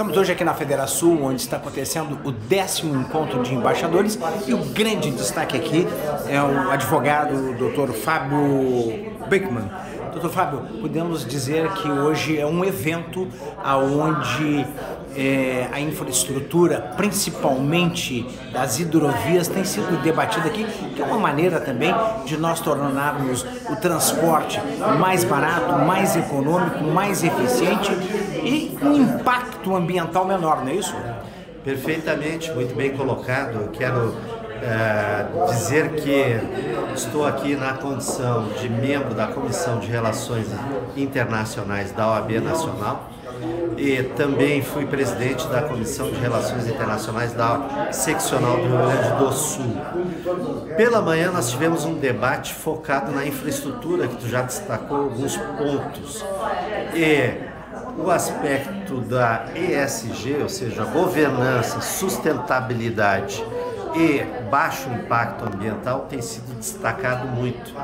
Estamos hoje aqui na Federação, onde está acontecendo o 10º encontro de embaixadores, e o grande destaque aqui é o advogado Dr. Fábio Beckman. Dr. Fábio, podemos dizer que hoje é um evento onde a infraestrutura, principalmente das hidrovias, tem sido debatida aqui, que é uma maneira também de nós tornarmos o transporte mais barato, mais econômico, mais eficiente e com impacto ambiental menor, não é isso? Perfeitamente, muito bem colocado. Eu quero dizer que estou aqui na condição de membro da Comissão de Relações Internacionais da OAB Nacional e também fui presidente da Comissão de Relações Internacionais da Seccional do Rio Grande do Sul. Pela manhã nós tivemos um debate focado na infraestrutura, que tu já destacou alguns pontos, e o aspecto da ESG, ou seja, governança, sustentabilidade e baixo impacto ambiental tem sido destacado muito.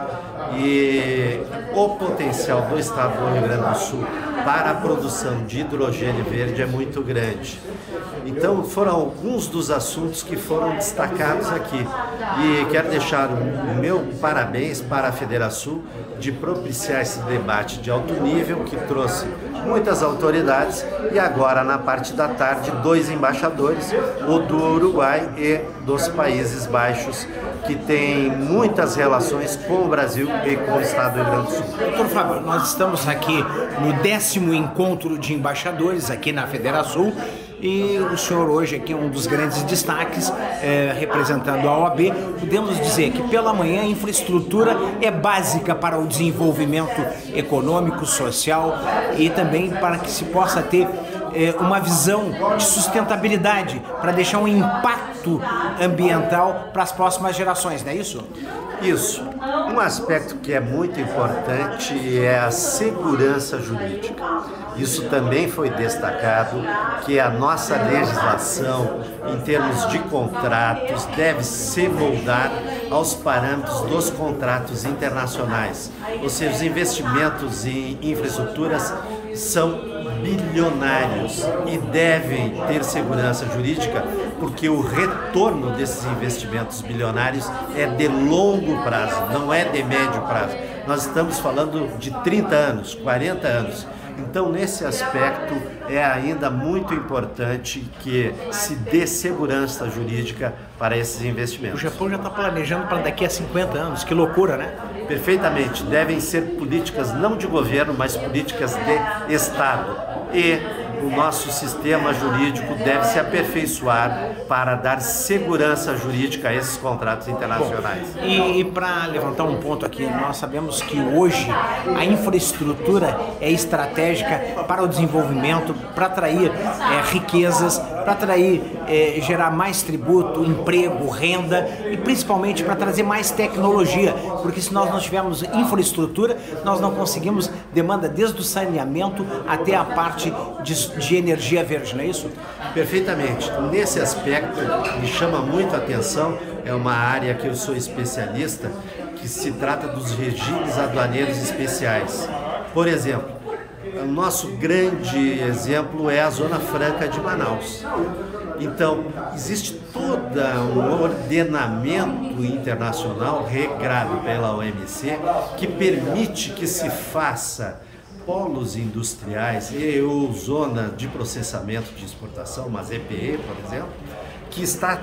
E o potencial do estado do Rio Grande do Sul para a produção de hidrogênio verde é muito grande. Então foram alguns dos assuntos que foram destacados aqui. E quero deixar o meu parabéns para a Federação de propiciar esse debate de alto nível, que trouxe muitas autoridades, e agora na parte da tarde 2 embaixadores, o do Uruguai e dos Países Baixos, que tem muitas relações com o Brasil e com o estado do Rio Grande do Sul. Doutor Fábio, nós estamos aqui no 10º encontro de embaixadores aqui na Federação, e o senhor hoje aqui é um dos grandes destaques, representando a OAB. Podemos dizer que pela manhã a infraestrutura é básica para o desenvolvimento econômico, social e também para que se possa ter uma visão de sustentabilidade, para deixar um impacto ambiental para as próximas gerações, não é isso? Isso. Um aspecto que é muito importante é a segurança jurídica. Isso também foi destacado, que a nossa legislação, em termos de contratos, deve se moldar aos parâmetros dos contratos internacionais. Ou seja, os investimentos em infraestruturas são bilionários e devem ter segurança jurídica, porque o retorno desses investimentos bilionários é de longo prazo, não é de médio prazo. Nós estamos falando de 30 anos, 40 anos. Então, nesse aspecto, é ainda muito importante que se dê segurança jurídica para esses investimentos. O Japão já está planejando para daqui a 50 anos, que loucura, né? Perfeitamente, devem ser políticas não de governo, mas políticas de Estado. E o nosso sistema jurídico deve se aperfeiçoar para dar segurança jurídica a esses contratos internacionais. Bom, e para levantar um ponto aqui, nós sabemos que hoje a infraestrutura é estratégica para o desenvolvimento, para atrair riquezas, para atrair, gerar mais tributo, emprego, renda e principalmente para trazer mais tecnologia, porque se nós não tivermos infraestrutura, nós não conseguimos demanda desde o saneamento até a parte de energia verde, não é isso? Perfeitamente. Nesse aspecto, me chama muito a atenção, é uma área que eu sou especialista, que se trata dos regimes aduaneiros especiais. Por exemplo, o nosso grande exemplo é a Zona Franca de Manaus. Então, existe todo um ordenamento internacional regrado pela OMC que permite que se faça polos industriais ou zona de processamento de exportação, uma ZPE, por exemplo, que está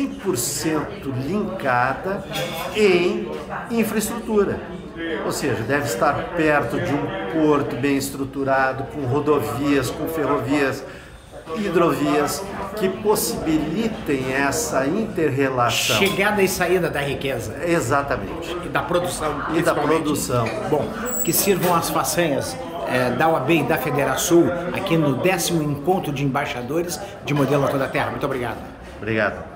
100% linkada em infraestrutura. Ou seja, deve estar perto de um porto bem estruturado, com rodovias, com ferrovias, hidrovias, que possibilitem essa inter-relação. Chegada e saída da riqueza. Exatamente. E da produção. E da produção. Bom, que sirvam as façanhas da OAB e da Federação aqui no 10º encontro de embaixadores de modelo a toda a terra. Muito obrigado. Obrigado.